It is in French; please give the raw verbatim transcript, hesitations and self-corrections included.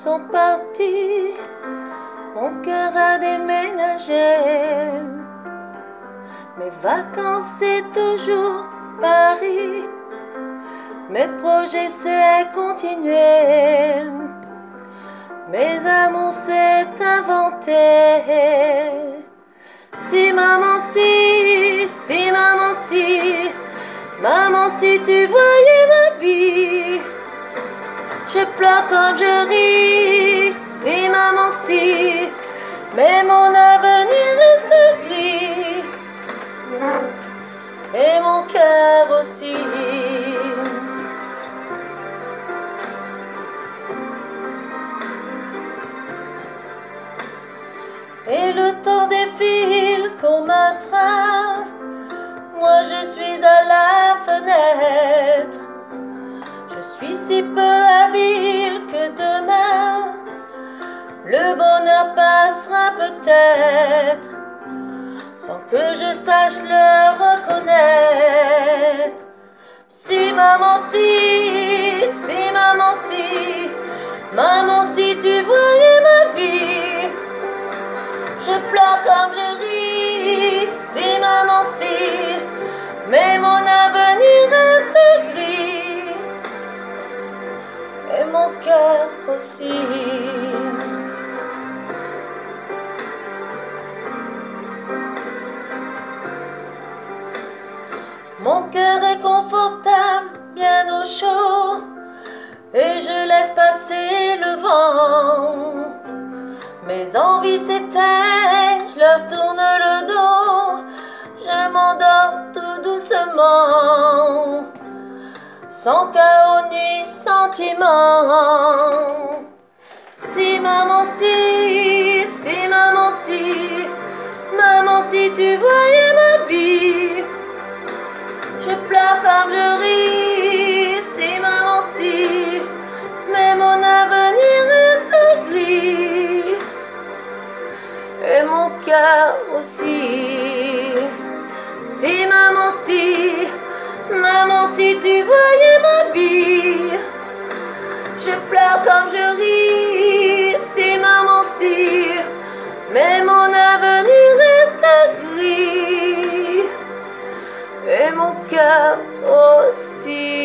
sont partis, mon cœur a déménagé. Mes vacances c'est toujours Paris, mes projets c'est continuer, mes amours c'est inventer. Si maman si, si maman si, maman si tu voyais ma vie, je pleure quand je ris. Si maman si, mais mon avenir reste gris, et mon cœur aussi. Et le temps défile comme un train, moi je suis à la fenêtre. Je suis si peu habile que demain le bonheur passera peut-être, sans que je sache le reconnaître. Si maman si, si maman si, maman si tu voyais ma vie, je pleure comme je ris. Si maman si, mais mon avenir reste gris, et mon cœur aussi. Mon cœur est confortable, bien au chaud, et je laisse passer le vent. Mes envies s'éteignent, je leur tourne le dos, je m'endors tout doucement, sans chaos ni sentiment. Si maman si, si maman si, maman si tu voyais ma vie, je pleure comme je ris. Si maman si, mais mon avenir reste gris, et mon cœur aussi. Si maman si, maman si tu voyais ma vie, je pleure comme je ris. Si maman si, mais mon avenir reste gris, et mon cœur aussi.